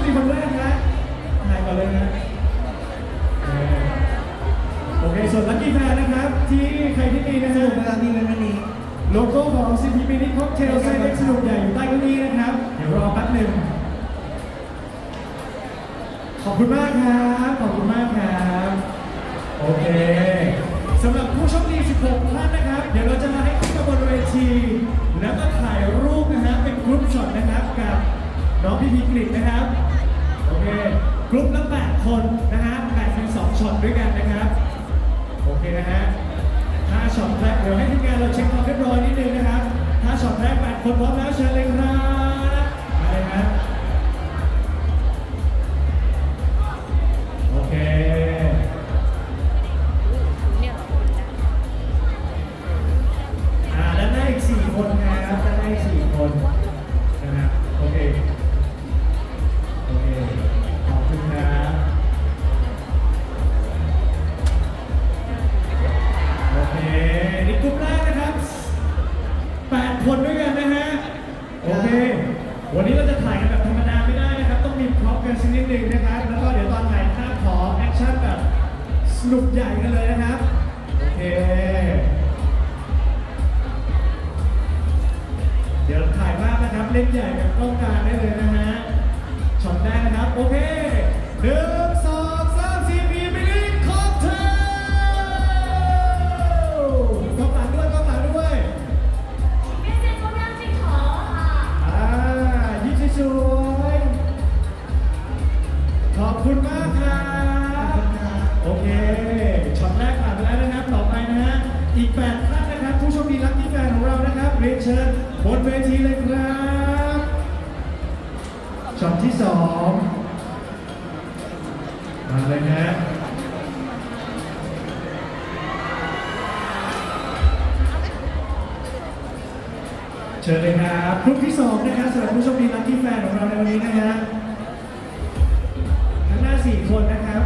ดีคนแรกนะถ่ายก่อนเลยนะโอเคส่วนลัคกี้แฟนนะครับที่ใครที่มีนะฮะเวลามีวันนี้โลโก้ของ CP Mini Cocktail ไซส์เล็กสนุกใหญ่อยู่ใต้เก้าอี้นะครับเดี๋ยวรอแป๊บหนึ่งขอบคุณมากครับขอบคุณมากครับโอเคสำหรับผู้โชคดี16ท่านนะครับเดี๋ยวเราจะมาให้ขึ้นมาบนเวทีแล้วก็ถ่ายรูปนะฮะเป็นกรุ๊ปช็อตนะครับกับน้องพี่กฤษนะครับโอเคกรุ๊ปละ8คนนะฮะแบ่งเป็น2ช็อตด้วยกันนะครับโอเคนะฮะ5ช็อตแรกเดี๋ยวให้ทีมงานเราเช็คความเรียบร้อยนิดนึงนะครับ5ช็อตแรก8คนพร้อมแล้วเชิญเลยครับมาเลยครับโอเคด้านหน้าอีก4คนครับด้านหน้าอีก4คนนะครับโอเคโอเคขอบคุณครับโอเคนี่กลุ่มแรกนะครับ8คนด้วยกันนะฮะโอเควันนี้เราจะถ่ายกันแบบธรรมดาไม่ได้นะครับต้องมีพร็อพกันสักนิดนึงนะครับแล้วก็เดี๋ยวตอนถ่ายภาพขอแอคชั่นแบบสนุกใหญ่กันเลยนะครับโอเคเดี๋ยวถ่ายภาพนะครับเล่นใหญ่แบบกล้องกลางได้เลยนะฮะช็อตแรกนะครับโอเค1 2 3 4 Mini Cocktail กล้องหลังด้วยกล้องหลังด้วยยิ้มสวยขอบคุณมากครับโอเคช็อตแรกผ่านไปแล้วนะครับต่อไปนะฮะอีก8ท่านนะครับผู้โชคดีลัคกี้แฟนของเรานะครับเรียนเชิญบนเวทีเลยครับช็อตที่2มาเลยนะเชิญเลยครับกลุ่มที่2นะครับสำหรับผู้โชคดีลัคกี้แฟนของเราในวันนี้นะฮะทั้งหน้า4คนนะครับ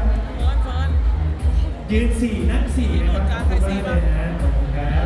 ยืน4นั่ง4นะครับขอบคุณมากเลยนะขอบคุณครับ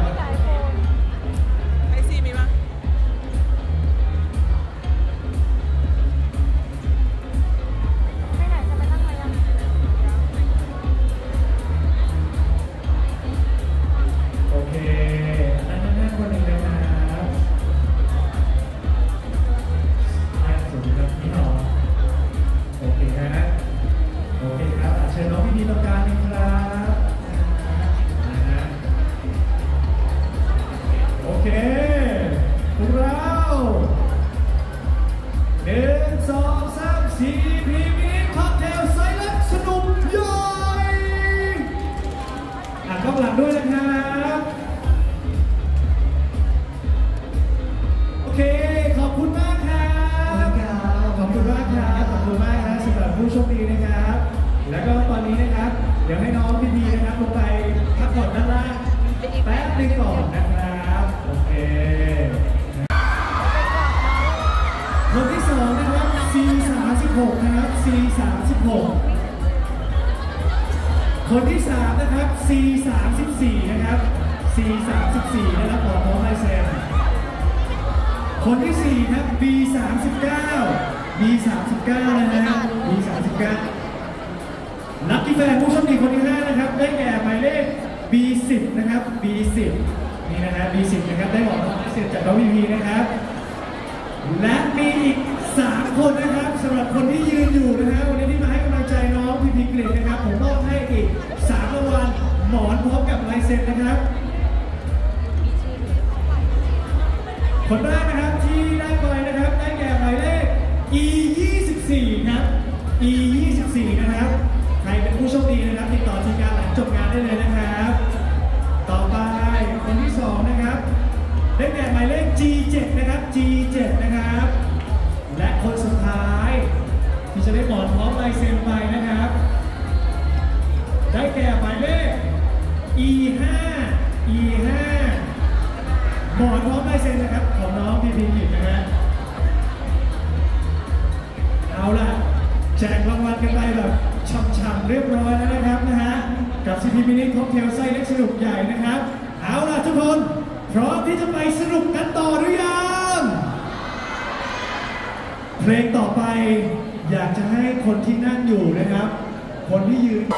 ด้วยนะครับโอเคขอบคุณมากครับขอบคุณมากครับขอบคุณมากครับสำหรับผู้โชคดีนะครับแล้วก็ตอนนี้นะครับเดี๋ยวให้น้องพี่ๆนะครับลงไปพักผ่อนด้านล่างแป๊บนึงก่อนนะครับโอเคคนที่2นะครับ C36 นะครับ C36คนที่3นะครับ C34 นะครับ C34 นะครับขอพร้อมลายเซ็นคนที่4ครับ B39 B39 นะฮะ B39 ลัคกี้แฟนผู้โชคดีคนที่5นะครับได้แก่หมายเลข B10 นะครับ B10 นี่นะฮะ B10 นะครับได้บอกลายเซ็นจากน้องพีนะครับและมีอีก3คนนะครับสำหรับคนที่ยืนอยู่นะฮะวันนี้ที่มาให้กำลังใจน้องพีกฤษนะครับผมมอบให้อีก3รางวัลหมอนพร้อมกับลายเซ็นนะครับคนแรกนะครับที่ได้ไปนะครับได้แก่หมายเลข E24 ครับ E24 นะครับใครเป็นผู้โชคดีนะครับติดต่อทีมงานหลังจบงานได้เลยนะครับต่อไปคนที่2นะครับได้แก่หมายเลข G7 นะครับ G7 นะครับและคนสุดท้ายที่จะได้หมอนพร้อมลายเซ็นไปนะครับได้แก่หมายเลข E5 หมอนพร้อมลายเซ็นนะครับของน้องพีกิจนะฮะเอาล่ะแจกรางวัลกันไปแบบช่ำๆเรียบร้อยแล้วนะครับนะฮะกับ CP Mini Cocktail ไส้เล็กสนุกใหญ่นะครับเอาล่ะทุกคนพร้อมที่จะไปสนุกกันต่อหรือยังเพลงต่อไปอยากจะให้คนที่นั่งอยู่นะครับ คนที่ยืน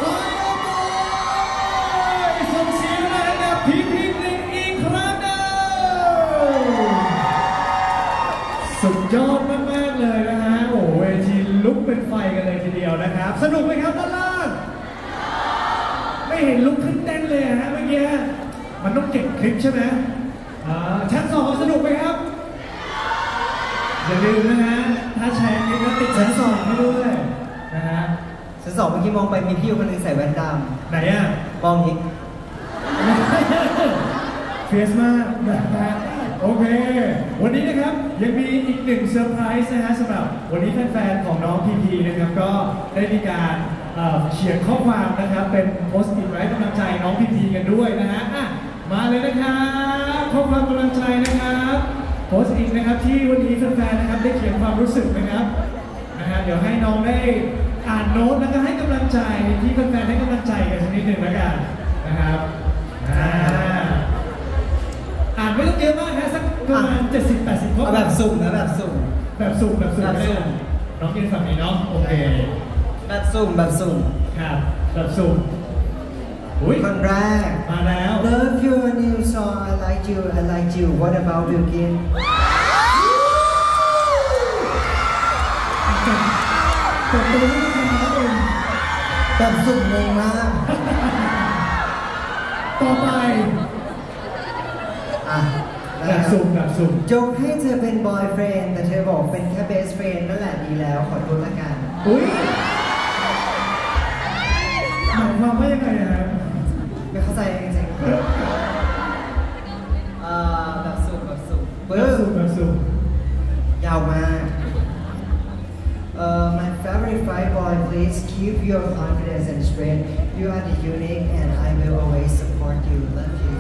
ส่งเสียงมาให้กับพีพีหนึ่งอีกครั้งหนึ่งสุดยอดมากๆเลยนะฮะโอ้เวทีลุกเป็นไฟกันเลยทีเดียวนะครับสนุกไหมครับด้านล่างไม่เห็นลุกขึ้นเต้นเลยฮะเมื่อกี้มันต้องเก็บคลิปใช่ไหมชั้น2สนุกไหมครับอย่าลืมนะฮะถ้าแชร์คลิปแล้วติดชั้น2ให้ด้วยนะฮะชั้น2เมื่อกี้มองไปมีพี่คนหนึ่งใส่แว่นดำไหนอ่ะมองอีกเฟียสมากนะฮะโอเควันนี้นะครับยังมีอีกหนึ่งเซอร์ไพรส์นะฮะสำหรับวันนี้แฟนๆของน้องพีพีนะครับก็ได้มีการเขียนข้อความนะครับเป็นโพสต์อินไว้กำลังใจน้องพีพีกันด้วยนะฮะมาเลยนะครับข้อความกำลังใจนะครับโพสต์อินนะครับที่วันนี้แฟนๆนะครับได้เขียนความรู้สึกนะครับเดี๋ยวให้น้องได้อ่านโน้ตแล้วก็ให้กำลังใจที่แฟนๆให้กำลังใจกันสักนิดหนึ่งแล้วกันนะครับอ่านไม่ต้องเยอะมากนะสักประมาณ70-80 ข้อแบบสุ่มนะแบบสุ่มน้องกินฝั่งนี้เนาะโอเคแบบสุ่มครับแบบสุ่มคนแรกมาแล้ว Love you a new song I like you I like you What about you Kim ตบตัวให้กันนะเองแบบสุ่มงงมากต่อไปแบบสุ่มยกให้เธอเป็น boyfriend แต่เธอบอกเป็นแค่ best friend นั่นแหละดีแล้วขอโทษละกันหมายความว่ายังไงฮะไม่เข้าใจจริงๆแบบสุ่มยาวมาก My favorite fight boy please keep your confidence and strength you are the unique and I will always support you love you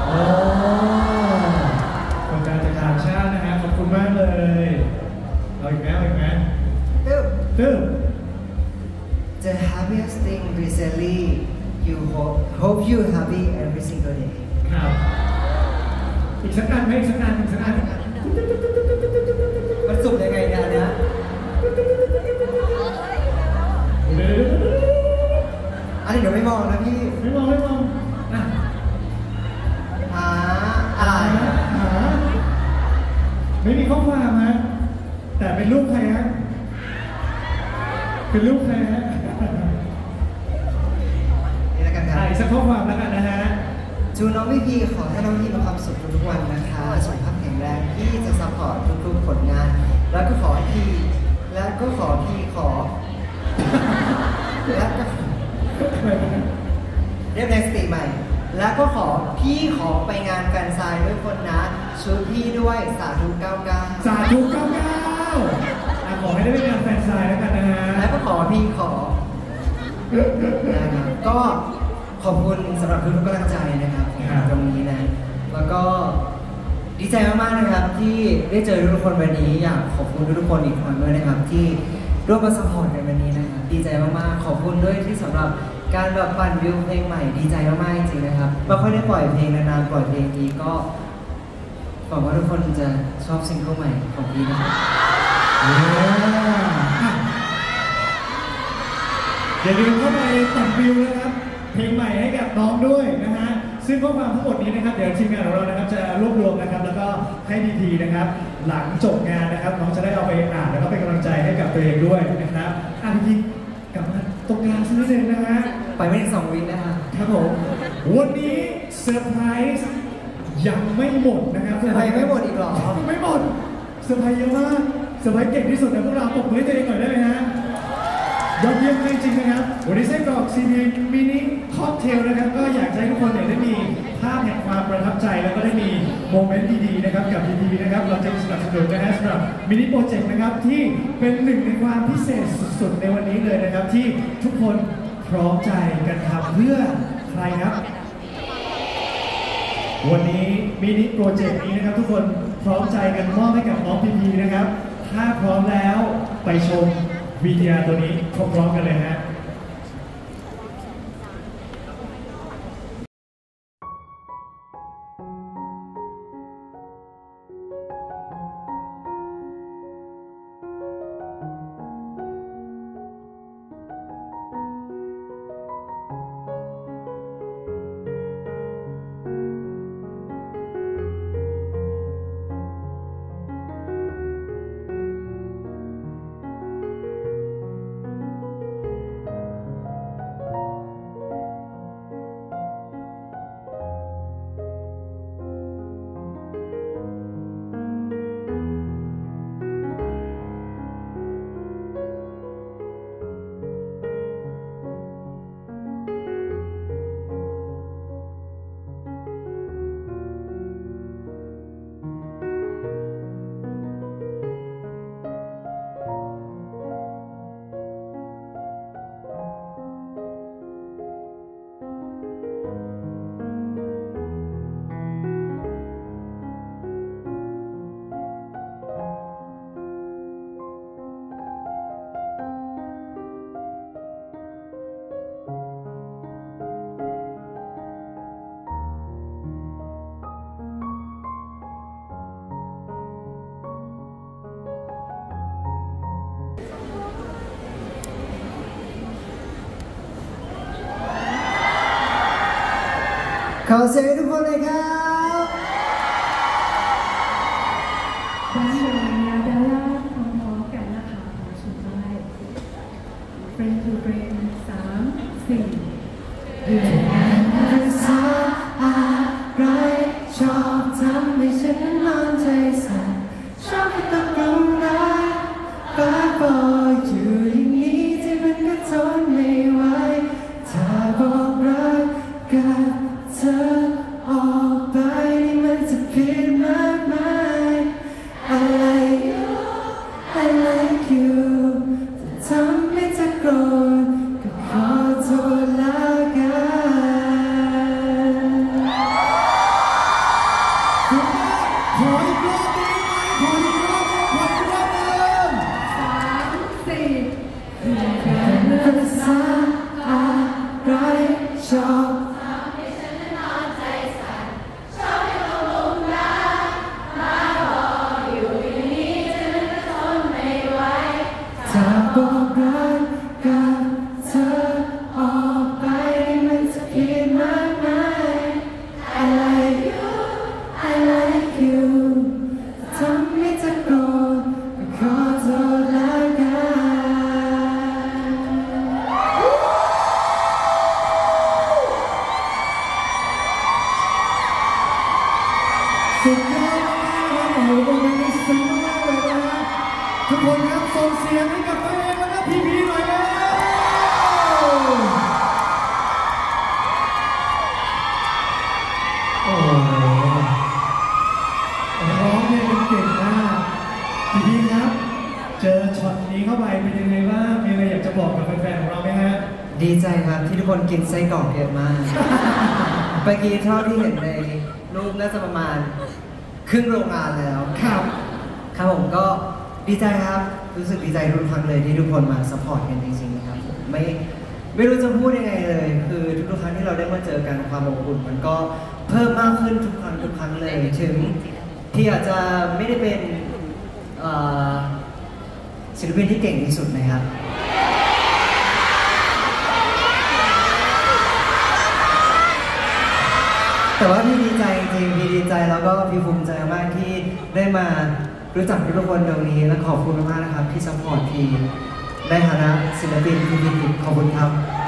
คนการจากต่างชาตินะฮะขอบคุณมากเลยเอาอีกไหมตึ๊บ The happiest thing recently you hope you happy every single day ครับอีกสักอันไหมอีกสักอันมันสุดยังไงเนี่ยนะอันนี้เดี๋ยวไม่มองนะพี่ไม่มองอะไรไม่มีข้อความฮะแต่เป็นรูปใครฮะนี่แล้วกันครับอีกสักข้อความแล้วกันนะฮะจูน้องพี่ขอให้น้องพี่มีความสุขทุกวันนะคะสุขภาพแข็งแรงที่จะซัพพอร์ตทุกๆผลงานแล้วก็ขอพี่แล้วก็ขอเรียบเรียงสติใหม่แล้วก็ขอไปงานแฟนไซน์ด้วยคนนะชุดพี่ด้วยสาธุ99 สาธุ99ขอให้ได้เป็นงานแฟนไซน์แล้วกันนะฮะแล้วก็ขอนะครับก็ขอบคุณสำหรับทุกกำลังใจนะครับตรงนี้นะแล้วก็ดีใจมากๆนะครับที่ได้เจอทุกคนวันนี้อยากขอบคุณทุกคนอีกครั้งด้วยนะครับที่ร่วมมาซัพพอร์ตในวันนี้นะครับดีใจมากๆขอบคุณด้วยที่สำหรับการแบบปั่นวิวเพลงใหม่ดีใจมากๆจริงๆนะครับไม่ค่อยได้ปล่อยเพลงนานๆปล่อยเพลงนี้ก็หวังว่าทุกคนจะชอบซิงเกิลใหม่ของพี่นะครับอย่าลืมเข้าไปปั่นวิวนะครับเพลงใหม่ให้กับน้องด้วยนะฮะซึ่งข้อความทั้งหมดนี้นะครับเดี๋ยวทีมงานของเรานะครับจะรวบรวมนะครับแล้วก็ให้พีนะครับหลังจบงานนะครับน้องจะได้เอาไปอ่านแล้วก็เป็นกำลังใจให้กับตัวเองด้วยนะครับพีกลับมาตรงกลางสักนิดนึงนะฮะไปไม่ถึง2 วินะครับครับผมวันนี้เซอร์ไพรส์ยังไม่หมดนะครับเซอร์ไพรส์ไม่หมดอีกหรอไม่หมดเซอร์ไพรส์เยอะมากเซอร์ไพรส์เก่งที่สุดในพวกเราปรบมือให้ตัวเองหน่อยได้ไหมฮะยอดเยี่ยมจริงๆนะครับวันนี้ไส้กรอกซีพีมินิค็อกเทลนะครับก็อยากให้ทุกคนได้มีภาพแห่งความประทับใจแล้วก็ได้มีโมเมนต์ดีๆนะครับกับพีนะครับเราจะสนับสนุนนะฮะสำหรับมินิโปรเจกต์นะครับที่เป็นหนึ่งในความพิเศษสุดๆในวันนี้เลยนะครับที่ทุกคนพร้อมใจกันทำเพื่อใครครับวันนี้มินิโปรเจกต์นี้นะครับทุกคนพร้อมใจกันมอบให้กับน้องพีนะครับถ้าพร้อมแล้วไปชมVTR ตัวนี้พร้อมๆกันเลยฮะอเสียงทุกคนเลยครับด้านบนยาดาล่าพร้อมๆกันนะคะขอชุดไว้เฟรนทูเฟรน3-4อยู่กันภาษาอะไรชอบทำให้ฉันนอนใจสั่นชอบให้ตะกุกรักบ้าบออยู่อย่างนี้ที่มันก็ทนไม่ไหวถ้าบอกรักกับเธอออกไปนี่มันจะผิดมากมาย I like you I like you จะทำให้เธอโกรธก็ขอโทษแล้วกันขออีกรอบได้ไหมขออีกรอบขออีกรอบหนึ่ง 3-4ภาษาอะไรชอบถ้าบอกรักกับเธอออกไปมันจะผิดมากมาย I like you I like you ทำให้เธอโกรธก็ขอโทษแล้วกันสุดยอดมากๆครับโอ้โหตรงนี้ซึ้งมากๆเลยนะฮะทุกคนครับส่งเสียงให้กับตัวเองแล้วก็พี่ๆหน่อยแล้วโอ้โหร้องเพลงเก่งมากพี่ๆครับเจอช็อตนี้เข้าไปเป็นยังไงบ้างมีอะไรอยากจะบอกกับแฟนๆของเราไหมฮะดีใจครับที่ทุกคนกินไส้กรอกเยอะมาก เมื่อกี้เท่าที่เห็นในรูปน่าจะประมาณครึ่งโรงงานแล้วครับครับผมก็ดีใจครับรู้สึกดีใจทุกครั้งเลยที่ทุกคนมาซัพพอร์ตกันจริงๆนะครับผมไม่รู้จะพูดยังไงเลย คือทุกๆครั้งที่เราได้มาเจอกันความอบอุ่นมันก็เพิ่มมากขึ้นทุกครั้งเลยถึงที่อาจจะไม่ได้เป็นศิลปินที่เก่งที่สุดนะครับ แต่ว่าพี่ดีใจจริงพี่ดีใจแล้วก็พี่ภูมิใจมากที่ได้มารู้จักทุกคนตรงนี้และขอบคุณมากนะครับที่ซัพพอร์ตพี่ในฐานะศิลปินที่พี่ขอบคุณครับ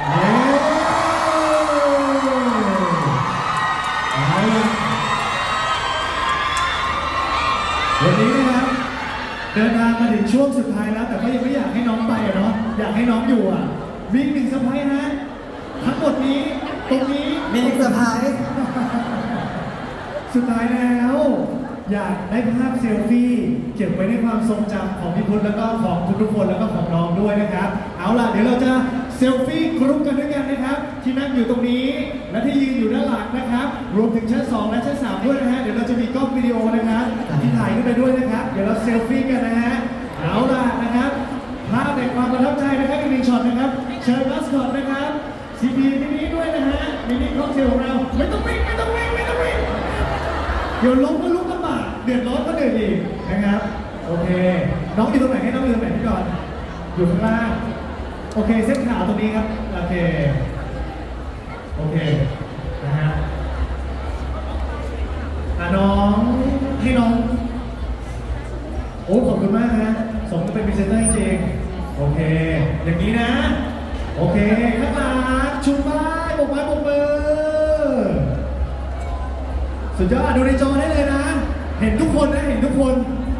วันนี้นะครับเดินทางมาถึงช่วงสุดท้ายแล้วแต่ก็ยังไม่อยากให้น้องไปอะเนาะอยากให้น้องอยู่อ่ะมีหนึ่งเซอร์ไพรส์นะทั้งหมดนี้ตรงนี้มีเซอร์ไพรส์สุดท้ายแล้วอยากได้ภาพเซลฟี่เก็บไว้ในความทรงจำของพี่พุทธแล้วก็ของทุกๆคนแล้วก็ของน้องด้วยนะครับเอาล่ะเดี๋ยวเราจะเซลฟี่กรุ๊ปกันด้วยกันนะครับที่นั่งอยู่ตรงนี้และที่ยืนอยู่ด้านหลังนะครับรวมถึงชั้น2และชั้น3ด้วยนะฮะเดี๋ยวเราจะมีกล้องวิดีโอนะครับที่ถ่ายขึ้นไปด้วยนะครับเดี๋ยวเราเซลฟี่กันนะฮะเอาล่ะนะครับภาพแห่งความประทับใจนะครับอีกหนึ่งช็อตนะครับเชิญมัสคอตนะครับซีพีมินิด้วยนะฮะมินิค็อกเทลของเราไม่ต้องวิ่งเดี๋ยวล้มก็ลุกลำบากเดือดร้อนก็เดือดอีกนะครับโอเคน้องอยู่ตรงไหนให้น้องอยู่ตรงไหนพี่ก่อนอยู่ข้างล่างโอเคเส้นขาวตรงนี้ครับโอเคนะฮะน้องให้น้องโอ้ขอบคุณมากนะสมกับเป็นพรีเซนเตอร์จริงโอเคอย่างนี้นะโอเคข้างหลังชูป้ายโบกไม้โบกมือสุดยอดดูในจอได้เลยนะเห็นทุกคนนะเห็นทุกคน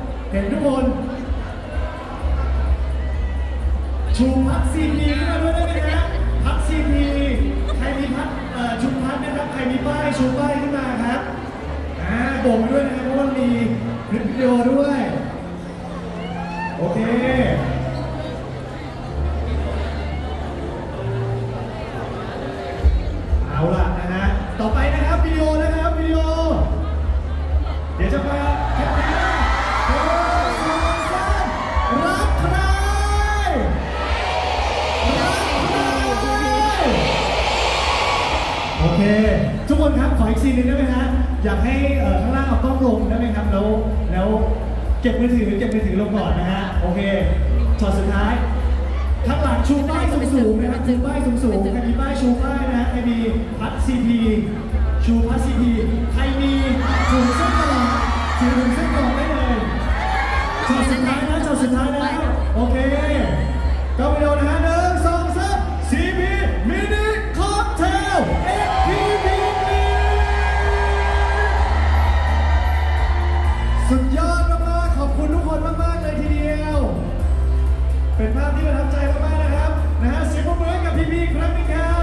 ชูพัดซีพีขึ้นมาด้วยได้ไหมนะพัดซีพีใครมีพัดชูพัดนะครับใครมีป้ายชูป้ายขึ้นมาครับโบกด้วยนะครับเพราะว่ามีคลิปวิดีโอด้วยโอเคเอาล่ะนะฮะต่อไปนะครับวิดีโอนะครับวิดีโอเดี๋ยวจะมาแข่งขันรักใครโอเคทุกคนครับขออีกซีนหนึ่งได้ไหมฮะอยากให้ข้างล่างเอากล้องลงได้ไหมครับแล้วเก็บมือถือลงก่อนนะฮะโอเคช็อตสุดท้ายข้างหลังชูป้ายสูงๆนะครับชูป้ายสูงๆใครมีป้ายชูป้ายนะฮะใครมีพัดซีพีชูพาสซีพีใครมีถุงเส้นกรอกถือถุงเส้นกรอกได้เลยจอดสุดท้ายนะจอดสุดท้ายนะโอเคก็วิดีโอนะฮะ1 2 3 CP มินิค็อกเทล XPB สุดยอดมากๆขอบคุณทุกคนมากๆเลยทีเดียวเป็นภาพที่ประทับใจมากๆนะครับนะฮะเสียงปรบมือให้กับพี่ๆอีกครั้งหนึงครับ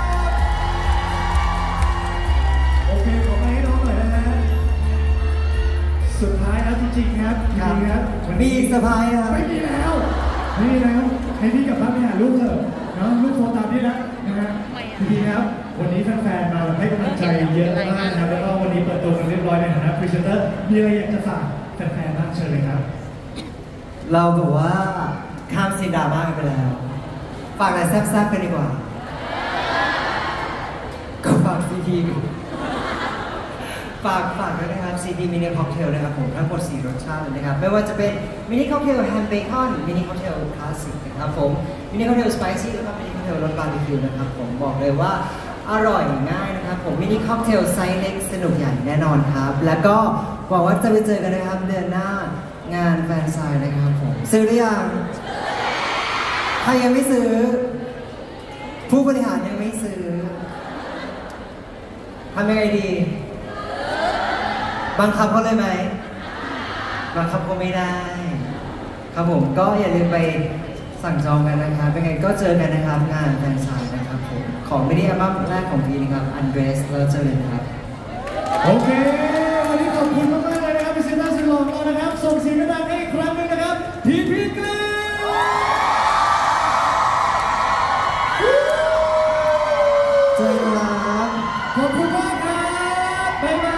โอเคขอไปให้น้องหน่อยนะฮะสุดท้ายแล้วจริงๆครับพี่ครับวันมีนี้อีกเซอร์ไพรส์ครับไม่มีแล้วให้พี่กลับบ้านไปหาลูกเถอะเนาะลูกโทรตามพี่นะฮะพี่ครับวันนี้แฟนๆมาให้กำลังใจเยอะมากนะครับแล้วก็วันนี้เปิดตัวกันเรียบร้อยในฐานะพรีเซนเตอร์มีอะไรอยากจะฝากแฟนๆบ้างเชิญเลยครับเราแบบว่าข้ามซีนดราม่ากันไปแล้ว ฝากอะไรแซ่บๆกันดีกว่า ก็ฝากซีทีฝากด้วยนะครับซีทีมินิค็อกเทลนะครับผมทั้งหมด4รสชาติเลยนะครับไม่ว่าจะเป็นมินิค็อกเทลแฮมเบคอนมินิค็อกเทลคลาสสิกนะครับผมมินิค็อกเทลสไปซี่แล้วก็มินิค็อกเทลรสบาร์บีคิวนะครับผมบอกเลยว่าอร่อยง่ายนะครับผมมินิค็อกเทลไซส์เล็กสนุกใหญ่แน่นอนครับแล้วก็หวังว่าจะไปเจอกันนะครับเดือนหน้างานแฟนไซน์นะครับผมซื้อหรือยังใครยังไม่ซื้อผู้บริหารยังไม่ซื้อทำยังไงดีบังคับเขาเลยไหมบังคับเขาไม่ได้ครับผมก็อย่าลืมไปสั่งจองกันนะครับเป็นไงก็เจอกันนะครับงานแฟนไซน์นะครับผมของมินิอัลบั้มแรกของพีนะครับ Undress แล้วเจอเลยครับโอเควันนี้ขอบคุณมากๆ